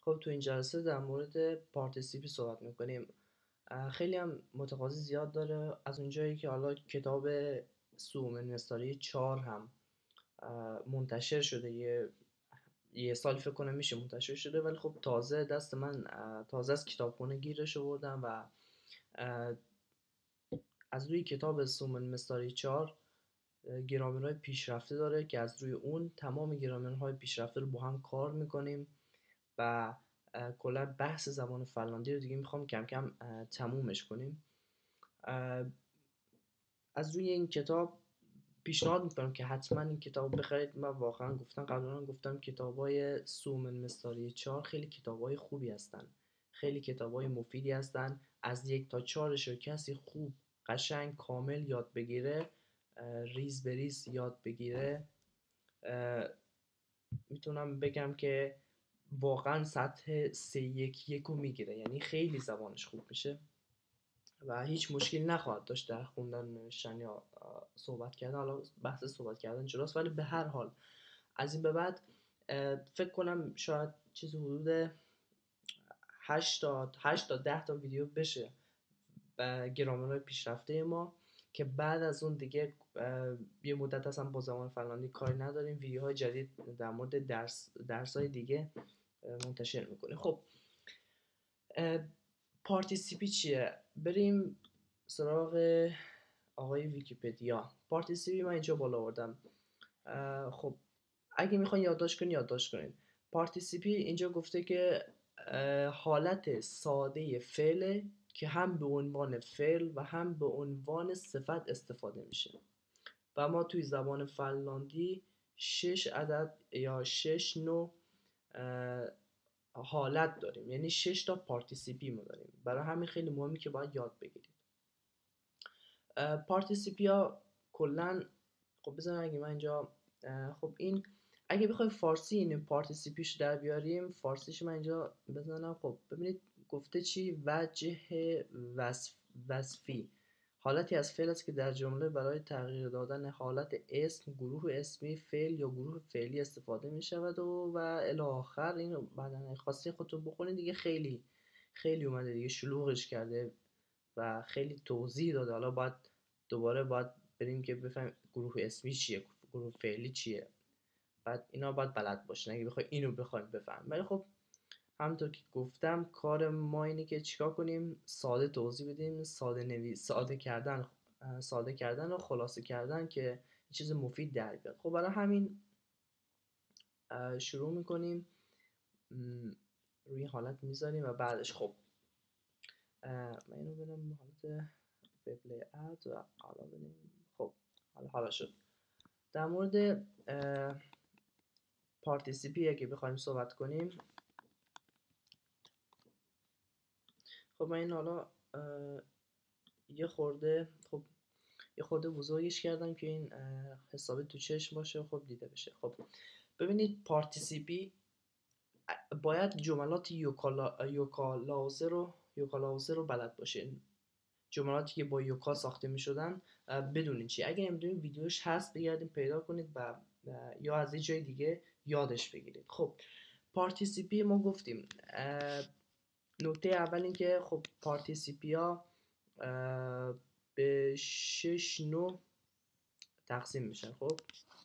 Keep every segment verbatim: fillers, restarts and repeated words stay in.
خب تو این جلسه در مورد پارتیسیپی صحبت میکنیم. خیلی هم متقاضی زیاد داره، از اونجایی که حالا کتاب سومن مستاری چهار هم اه، منتشر شده. یه یه سال فکر کنم میشه منتشر شده، ولی خب تازه دست من اه، تازه از کتابخونه گیرش آوردم و اه، از روی کتاب سومن مستاری چهار گرامرهای پیشرفته داره که از روی اون تمام گرامرهای پیشرفته رو با هم کار میکنیم و کلا بحث زبان فنلاندی رو دیگه میخوام کم کم تمومش کنیم. از روی این کتاب پیشنهاد میکنم که حتما این کتاب بخرید. من واقعا گفتم قبلا گفتم کتابای سومن مستاری چهار خیلی کتابای خوبی هستن، خیلی کتابای مفیدی هستن. از یک تا چهارش رو کسی خوب قشنگ کامل یاد بگیره، ریز به ریز یاد بگیره، میتونم بگم که واقعا سطح سه یک یک رو میگیره، یعنی خیلی زبانش خوب میشه و هیچ مشکلی نخواهد داشت در خوندن نوشتن یا صحبت کردن. حالا بحث صحبت کردن جداست، ولی به هر حال از این به بعد فکر کنم شاید چیزی حدود هشت تا هشت تا ده تا ویدیو بشه گرامرهای پیشرفته ما، که بعد از اون دیگه یه مدت اصلا با زبان فنلاندی کاری نداریم. ویدیوهای جدید در مورد درس درس‌های دیگه منتشر میکنیم. خب پارتیسیپی چیه؟ بریم سراغ آقای ویکیپدیا. پارتیسیپی من اینجا بالا آوردم. خب اگه میخواین یادداشت کنین یادداشت کنین. پارتیسیپی اینجا گفته که حالت ساده فعل که هم به عنوان فعل و هم به عنوان صفت استفاده میشه و ما توی زبان فنلاندی شش عدد یا شش نوع حالت داریم، یعنی شش تا پارتیسیپی ما داریم. برای همین خیلی مهمه که باید یاد بگیرید. پارتیسیپی ها کلن، خب بذارم اگه من اینجا، خب این اگه بخوایم فارسی این پارتیسیپیش در بیاریم، فارسیش من اینجا بزنم. خب ببینید گفته چی؟ وجه وصف وصفی حالتی از فعل است که در جمله برای تغییر دادن حالت اسم، گروه اسمی، فعل یا گروه فعلی استفاده می شود و و الی آخر. اینو بعدن خواستی خودتون بخونید دیگه، خیلی خیلی اومده دیگه شلوغش کرده و خیلی توضیح داده. حالا باید دوباره باید بریم که بفهمیم گروه اسمی چیه، گروه فعلی چیه، بعد اینا باید بلد باشین اگه بخوای اینو بخوایم بفهم. ولی خب همونطور که گفتم کار ما اینه که چیکار کنیم؟ ساده توضیح بدیم، ساده نویس ساده کردن ساده کردن و خلاصه کردن که یه چیز مفید در بیاد. خب برای همین شروع میکنیم، روی حالت میذاریم و بعدش خب من اینو بدم حالت وب اد و حالا بدیم. خب حالا حالا شد. در مورد پارتیسیپی اگه بخوایم صحبت کنیم، خب من این حالا یه خورده خب یه خورده بزرگش کردم که این حسابی تو چشم باشه، خب دیده بشه. خب ببینید پارتیسیپی باید جملات یوکالا یوکالازه رو یوکالازه رو بلد باشین. جملاتی که با یوکا ساخته می شدن بدونین چی. اگه نمیدونین ویدیوش هست بگردین پیدا کنید و یا از یه جای دیگه یادش بگیرید. خب پارتیسیپی ما گفتیم نکته اول این که خب پارتیسیپی ها به شش نوع تقسیم میشن. خب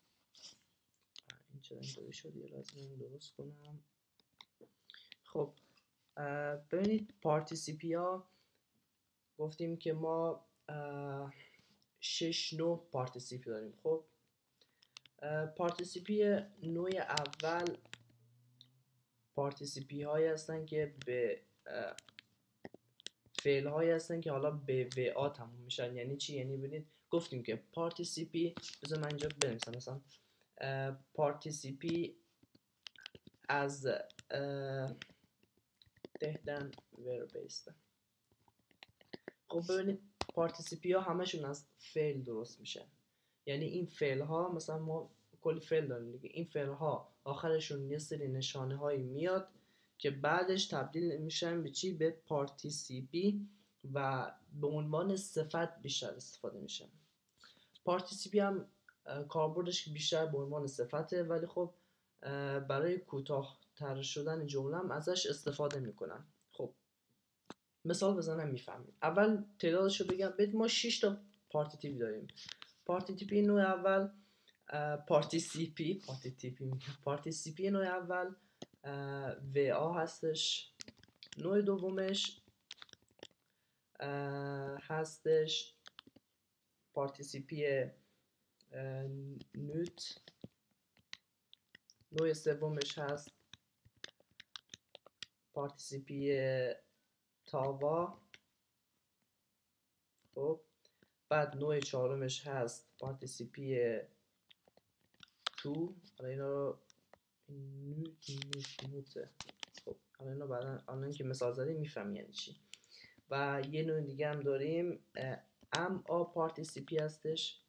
این چرا اینطوری شد؟ یه لازم درست کنم. خب ببینید پارتیسیپی ها گفتیم که ما شش نوع پارتیسیپی داریم. خب پارتیسیپی نوع اول پارتیسیپی هایی هستن که به فعل هایی هستن که حالا به و آ تموم میشن. یعنی چی؟ یعنی ببینید گفتیم که پارتیسیپی، بذار من اینجا بنویسم مثلا پارتیسیپی از دهدن وربیسته. خب ببینید پارتیسیپی ها همشون از فعل درست میشن. یعنی این فعل ها مثلا ما کلی فعل داریم دیگه، این فعل ها آخرشون یه سری نشانه هایی میاد که بعدش تبدیل میشن به چی؟ به پارتیسیپی و به عنوان صفت بیشتر استفاده میشن. پارتیسیپی هم کاربردش بیشتر به عنوان صفته، ولی خب برای کوتاه تر شدن جمله هم ازش استفاده میکنن. خب مثال بزنم میفهمید. اول تعدادشو بگم بهت. ما شش تا پارتیتیپ داریم. پارتیتیپی نوع اول پارتیسیپی پارتیتیپی پارتیسیپی نوع اول و آ هستش. نوع دومش هستش پارتیسیپی نوت. نوع سومش هست پارتیسیپی تاوا. خب بعد نوع چهارمش هست پارتیسیپی تو. حالا اینا رو نوته. خب حالا اینا بعدا الان که مثال زدیم میفهمی یعنی چی. و یه نوع دیگه هم داریم ام آ پارتیسیپی هستش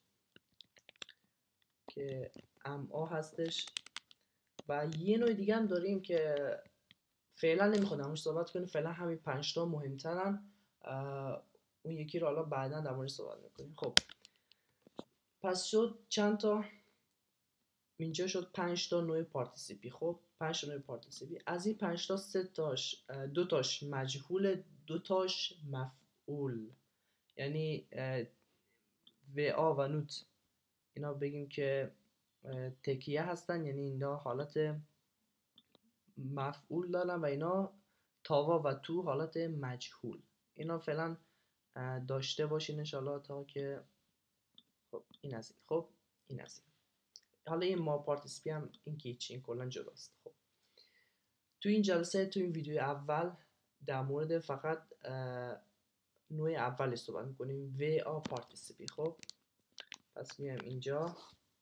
که ام آ هستش. و یه نوع دیگه هم داریم که فعلا نمیخوام درموش صحبت کنیم، فعلا همین پنج تا مهمترن. اون یکی رو حالا بعدا در موردش صحبت میکنیم. خب پس شد چند تا؟ اینجا شد پنج تا نوع پارتیسیپی. خب پنج تا نوع پارتیسیپی. از این پنج تا سه تاش دو تاش مجهول، دو تاش مفعول. یعنی و آ و نوت اینا بگیم که تکیه هستن، یعنی اینا حالت مفعول دارن و اینا تاوا و تو حالت مجهول. اینا فعلا داشته باشین انشالله تا که خب این از این. خب این از این. حالا این ما پارتیسیپی هم این که هیچی، این کلا جداست. خب تو این جلسه، تو این ویدیو اول در مورد فقط نوع اولش صحبت میکنیم، و آ پارتیسیپی. خب پس میایم اینجا،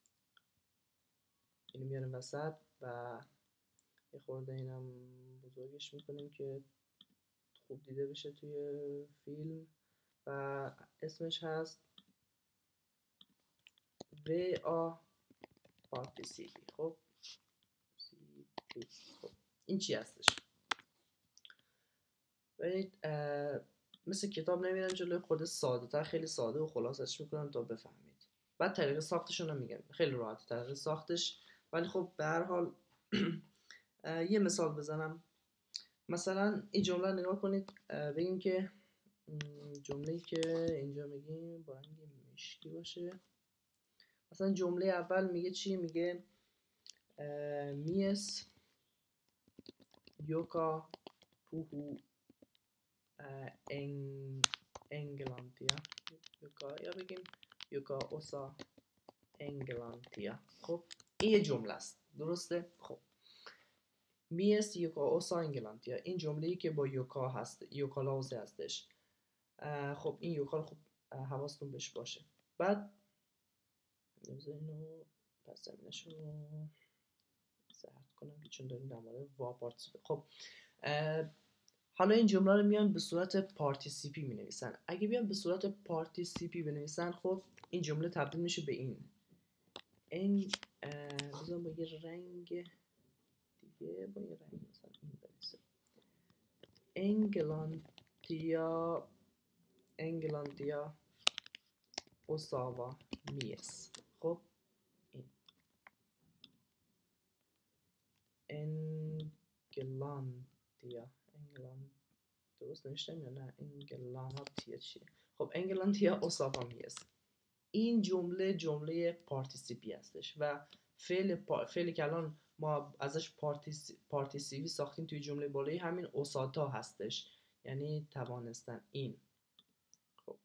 اینو میاریم وسط و یه خورده اینم بزرگش میکنیم که خوب دیده بشه توی فیلم. و اسمش هست و آ پارتیسیپی. خب خب این چی هستش؟ ببینید مثل کتاب نمیرن جلوی، خود ساده تر، خیلی ساده و خلاصش میکنن تا بفهمید. بعد طریق ساختشون هم میگم خیلی راحت طریق ساختش. ولی خب به هر حال یه مثال بزنم. مثلا این جمله نگاه کنید، بگیم که جمله‌ای که اینجا میگیم با رنگ مشکی باشه. مثلا جمله اول میگه چی؟ میگه میس یوکا پوهو انگلانتیا. یوکا یا بگیم یوکا اوسا انگلانتیا. خب این یه جمله است، درسته؟ خب میس یوکا اوسا انگلانتیا، این جمله‌ای که با یوکا هست، یوکا لازه هستش. خب این یوکا رو خوب حواستون بهش باشه. بعد اینو پس زمینش رو زرد کنم که چون داریم در مورد وا پارتیسیپی. خب حالا این جمله رو میان به صورت پارتیسیپی می نویسن. اگه بیان به صورت پارتیسیپی بنویسن، خب این جمله تبدیل میشه به این. این بذارم با یه رنگ دیگه، با یه رنگ مثلا این بنویسم. انگلانتیا انگلانتیا اوساوا میس. خب این انگلانتیا انگلان درست نوشتم یا نه؟ انگلانتیا چیه؟ خب انگلانتیا اوساوا میس. این جمله جمله پارتیسیپی هستش و فعل پا... فعلی که الان ما ازش پارتیس... پارتیسیپی ساختیم توی جمله بالایی همین اوساتا هستش، یعنی توانستن. این خب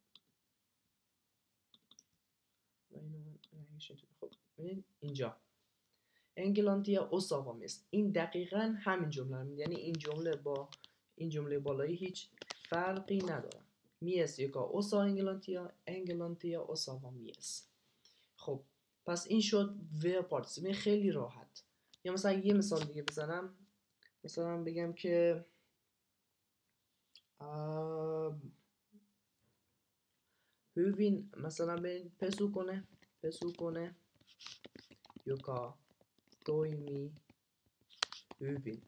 خب ببینید اینجا انگلانتیا اوساوا میس، این دقیقاً همین جمله رو میگه. یعنی این جمله با این جمله بالایی هیچ فرقی نداره. میس یکا اوسا انگلانتیا انگلانتیا اوساوا میس. خب پس این شد و پارتیسیپی، خیلی راحت. یا مثلا یه مثال دیگه بزنم، مثلا بگم که هوین مثلا به پسو کنه پسو کنه یوکا تویمی هوین.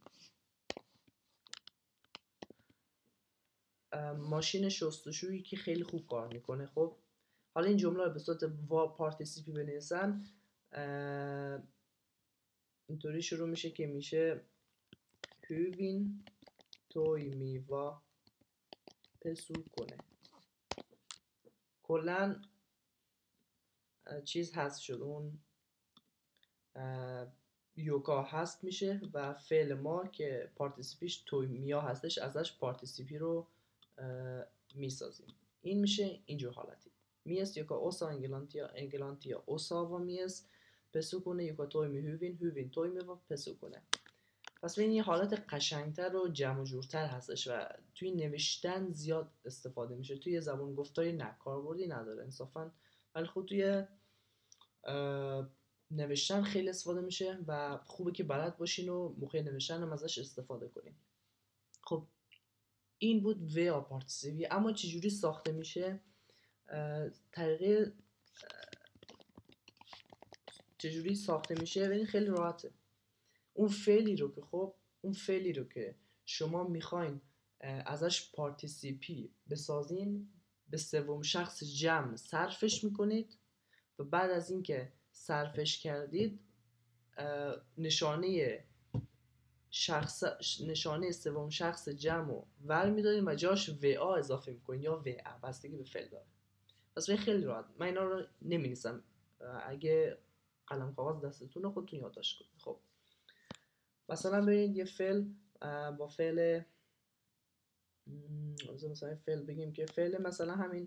ماشین شستشویی که خیلی خوب کار میکنه. خب حالا این جمله رو به صورت وا پارتیسیپی بنویسن، اینطوری شروع میشه که میشه hyvin toimiva pesukone. کلا چیز هست شد، اون یوکا هست میشه و فعل ما که پارتیسیپیش تویمیا هستش ازش پارتیسیپی رو میسازیم. این میشه اینجور حالتی. میست یوکا اوسا انگلانتیا انگلانتیا اوساوا میست پسوکونه یوکا تویمی هووین هووین تویمی و پسوکونه. پس ببین یه حالت قشنگتر و جمع جورتر هستش و توی نوشتن زیاد استفاده میشه. توی زبان گفتاری نه کاربردی نداره انصافا، ولی خود توی نوشتن خیلی استفاده میشه و خوبه که بلد باشین و موقع نوشتن هم ازش استفاده کنین. خب این بود و پارتیسیپی. اما چجوری ساخته میشه؟ طریقه چجوری ساخته میشه ببین خیلی راحته. اون فعلی رو که خب اون فعلی رو که شما میخواین ازش پارتیسیپی بسازین به سوم شخص جمع صرفش میکنید و بعد از اینکه صرفش کردید نشانه شخص نشانه سوم شخص جمع رو ور میدارین و جاش و آ اضافه میکنین یا و ا، بستگی به فعل داره. پس خیلی راحت. من اینا رو نمی‌نویسم، اگه قلم کاغذ دستتونه خودتون یادداشت کنید. خب مثلا ببینید یه فعل با فعل مثلا فعل بگیم که فعل مثلا همین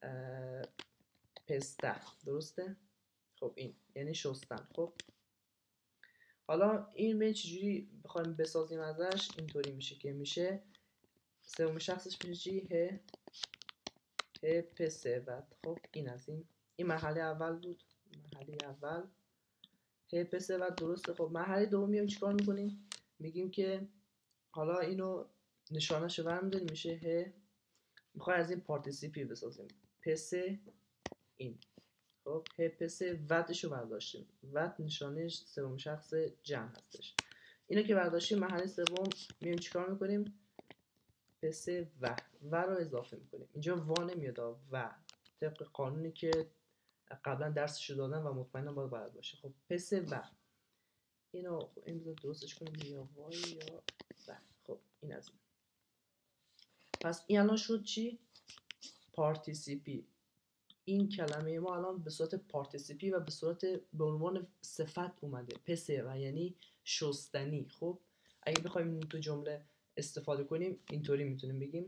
پسته، درسته؟ خب این یعنی شستن. خب حالا این به چجوری بخوایم بسازیم ازش؟ اینطوری میشه که میشه سوم شخصش میشه چی؟ ه ه پسه. بعد خب این از این این مرحله اول بود، مرحله اول ه پسه. بعد درسته. خب مرحله دوم میایم چیکار میکنیم؟ میگیم که حالا اینو نشانش رو برمی‌داریم میشه ه، میخوای از این پارتیسیپی بسازیم پسه این. خب ه پسه ودش رو برداشتیم، ود نشانش سوم شخص جمع هستش. اینو که برداشتیم مرحله سوم میایم چیکار میکنیم؟ پسه و و رو اضافه میکنیم. اینجا وا نمیاد و طبق قانونی که قبلا درسشو دادن و مطمئنا باید بلد باشه. خب پسه و اینو خب این بذار درستش کنیم یا وای یا و. خب این از این. پس این الان شد چی؟ پارتیسیپی. این کلمه ما الان به صورت پارتیسیپی و به صورت به عنوان صفت اومده پسه و یعنی شستنی. خب اگه بخوایم این تو جمله استفاده کنیم اینطوری میتونیم بگیم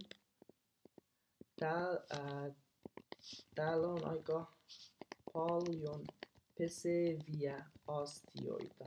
Tällöin aika paljon peseviä astioita.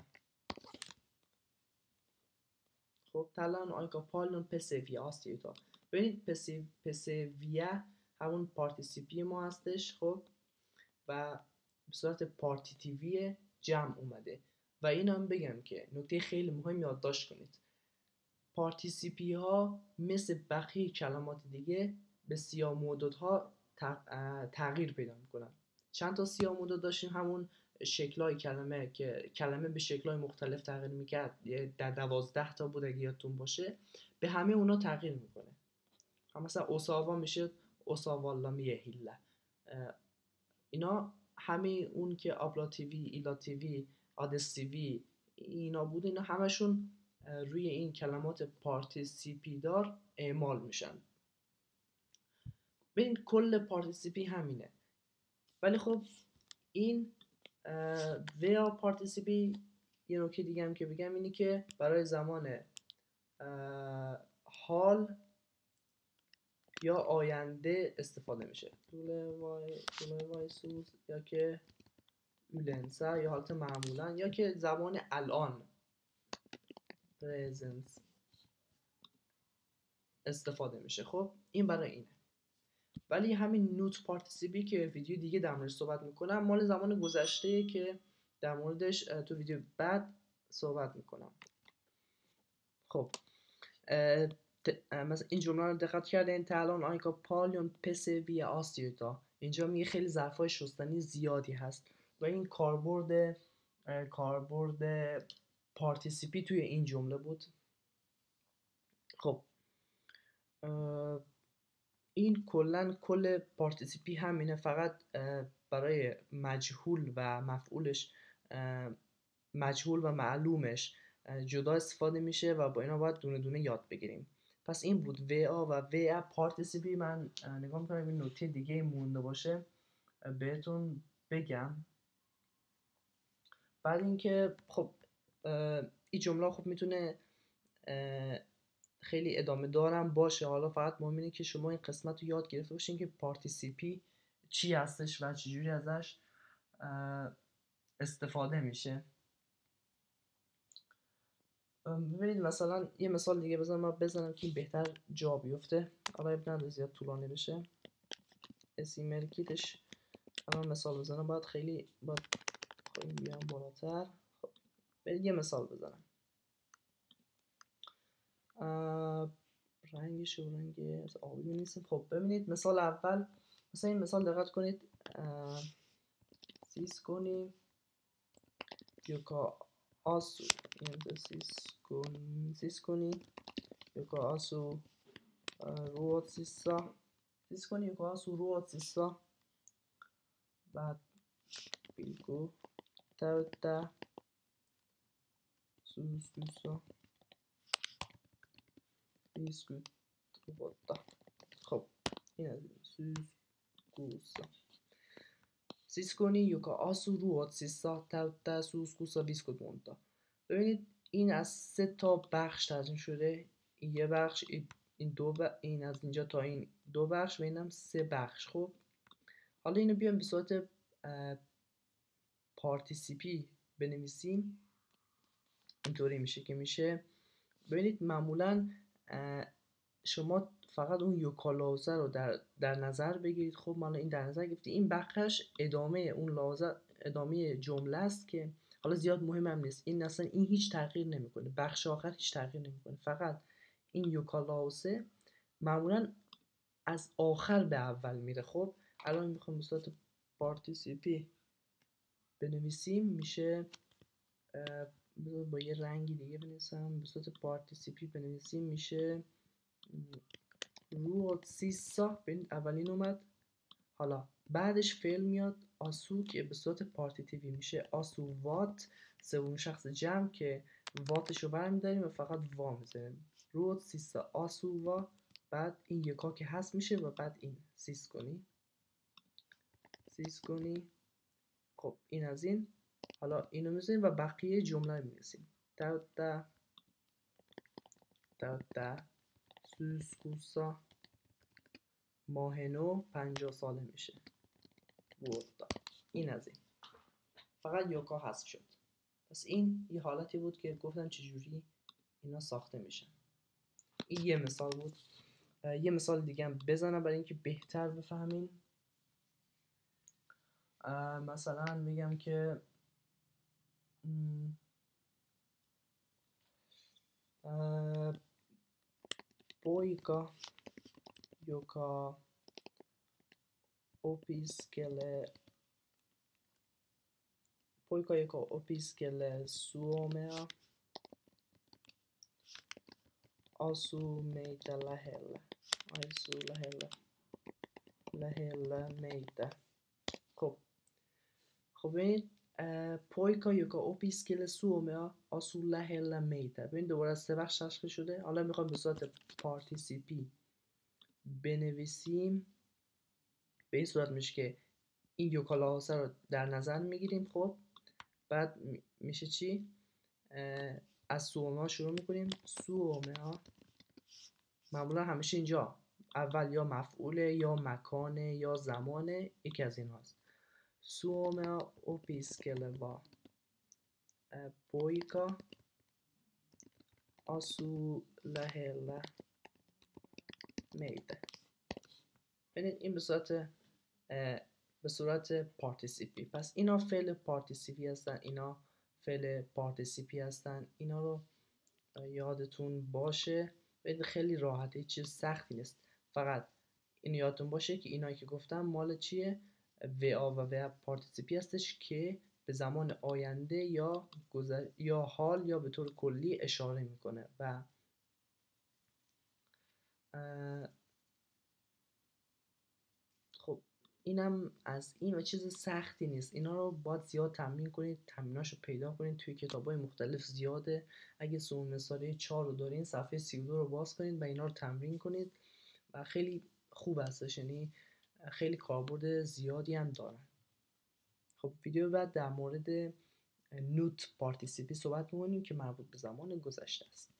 خب tällöin aika paljon peseviä astioita. ببینید peseviä همون پارتیسیپی ما هستش. خب و به صورت پارتیتیوی جمع اومده. و این هم بگم که نکته خیلی مهم یادداشت کنید، پارتیسیپی ها مثل بقیه کلمات دیگه به سیاه مدادها تغییر پیدا میکنن. چند تا سیاه مداد داشتیم، همون شکلای کلمه که کلمه به شکلای مختلف تغییر میکرد، در دوازده تا بود اگه یادتون باشه، به همه اونا تغییر میکنه. هم مثلا اوساوا میشه اوساوالا میهیله. اینا همه اون که آبلاتیوی، ایلاتیوی، آدستیوی اینا بود، اینا همشون روی این کلمات پارتیسیپی دار اعمال میشن. ببین کل پارتیسیپی همینه. ولی خب این ویا پارتیسیپی یه نکته دیگه هم که بگم اینی که برای زمان حال یا آینده استفاده میشه. طول وای طول وای سوز یا که اولنسا یا حالت معمولا یا که زمان الان presence استفاده میشه. خب این برای اینه. ولی همین نوت پارتیسیپی که ویدیو دیگه در موردش صحبت میکنم مال زمان گذشته که در موردش تو ویدیو بعد صحبت میکنم. خب مثلا این جمله رو دقت کردین الان آیکا پالیون پسه وی آستیوتا، اینجا میگه خیلی ظرفای شستنی زیادی هست و این کاربرد کاربرد پارتیسیپی توی این جمله بود. خب این کلن کل پارتیسیپی همینه، فقط برای مجهول و مفعولش مجهول و معلومش جدا استفاده میشه و با اینا باید دونه دونه یاد بگیریم. پس این بود وی آ و وی ا پارتیسیپی. من نگاه میکنم این نکته دیگه مونده باشه بهتون بگم. بعد اینکه خب این جمله خب میتونه خیلی ادامه دارم باشه، حالا فقط مهم اینه که شما این قسمت رو یاد گرفته باشین که پارتیسیپی چی هستش و چجوری ازش استفاده میشه. ببینید مثلا یه مثال دیگه بزنم من بزنم که بهتر جا بیفته، حالا اب نداره زیاد طولانی بشه. اسیمل کیتش الان مثال بزنم باید خیلی باید خیلی بیام بالاتر. خب برید یه مثال بزنم. رنگش و رنگ از آبی نیستیم. خب ببینید مثال اول، مثلا این مثال دقت کنید. سیس کنیم یوکا آسو سیس کنی یوکا آسو رو سیسا سیس کنی یوکا آسو رو سیسا بعد بیلگو تاوتا سوسکوسا بیسکوت روبوتا. خب این از سوسکوسا سیس کنی یوکا آسو رو سیسا تاوتا سوسکوسا بیسکوت مونتا. ببینید این از سه تا بخش ترجمه شده. این یه بخش، این دو ب... این از اینجا تا این دو بخش و اینم سه بخش. خب حالا اینو بیام به صورت پارتیسیپی بنویسیم. اینطوری میشه که میشه ببینید معمولا شما فقط اون یوکا لازه رو در, در نظر بگیرید. خب ما این در نظر گرفتیم، این بخش ادامه اون لازه ادامه جمله است که حالا زیاد مهم هم نیست. این اصلا این هیچ تغییر نمیکنه، بخش آخر هیچ تغییر نمیکنه، فقط این یوکا لازه معمولا از آخر به اول میره. خب الان میخوام به صورت پارتیسیپی بنویسیم، میشه با یه رنگی دیگه بنویسم. به صورت پارتیسیپی بنویسیم میشه رو سیسا. ببینید اولین اومد، حالا بعدش فعل میاد آسو که به صورت پارتیتیوی میشه آسو وات، سوم شخص جمع که واتش رو برمیداریم و فقط وا میذاریم. رو سیسا آسو وا، بعد این یکا که هست میشه و بعد این سیس کنی سیس کنی. خب این از این. حالا اینو میذاریم و بقیه جمله رو می‌نویسیم. تاوتا تاوتا سوسکوسا ماه نو پنجاه ساله میشه بوردا. این از این. فقط یوکا حذف شد. پس این یه حالتی بود که گفتم چجوری اینا ساخته میشن. این یه مثال بود. یه مثال دیگه هم بزنم برای اینکه بهتر بفهمین. مثلا میگم که پویکا یوکا opiskele poika joka opiskelee suomea asuu meitä lähellä asuu lähellä lähellä meitä. خب خب ببینید پویکا یوکا opiskele suomea asuu lähellä meitä. ببین دوباره از سه بخش تشکیل شده. حالا میخوایم به صورت پارتیسیپی بنویسیم. به این صورت میشه که این یوکا لازه رو در نظر میگیریم. خب بعد میشه چی؟ از سومه ها شروع میکنیم. سومه ها معمولا همیشه اینجا اول یا مفعوله یا مکانه یا زمانه، یکی از این هاست. سومه ها opiskeleva poika asuu lähellä meitä. ببینید این به صورت به صورت پارتیسیپی. پس اینا فعل پارتیسیپی هستن، اینا فعل پارتیسیپی هستن. اینا رو یادتون باشه. ببینید خیلی راحته، چیز سختی نیست. فقط این یادتون باشه که اینایی که گفتم مال چیه؟ وی آ و وی پارتیسیپی هستش که به زمان آینده یا گذر یا حال یا به طور کلی اشاره میکنه و خب اینم از این و چیز سختی نیست. اینا رو باید زیاد تمرین کنید، تمریناشو پیدا کنید توی کتابای مختلف زیاده. اگه سون مثاله چهار رو دارین صفحه سی و دو رو باز کنید و اینا رو تمرین کنید و خیلی خوب هستش، یعنی خیلی کاربرد زیادی هم دارن. خب ویدیو بعد در مورد نوت پارتیسیپی صحبت می‌کنیم که مربوط به زمان گذشته است.